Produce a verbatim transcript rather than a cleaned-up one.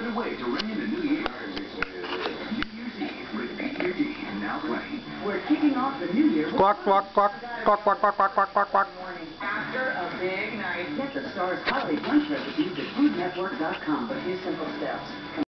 good way to ring in the new year. New Year's Eve with P T D now playing. We're kicking off the new year. Quack, quack, quack, quack, quack, quack, quack, quack, quack, quack. After a big night. Get the Star's holiday lunch recipes at food network dot com. A few simple steps.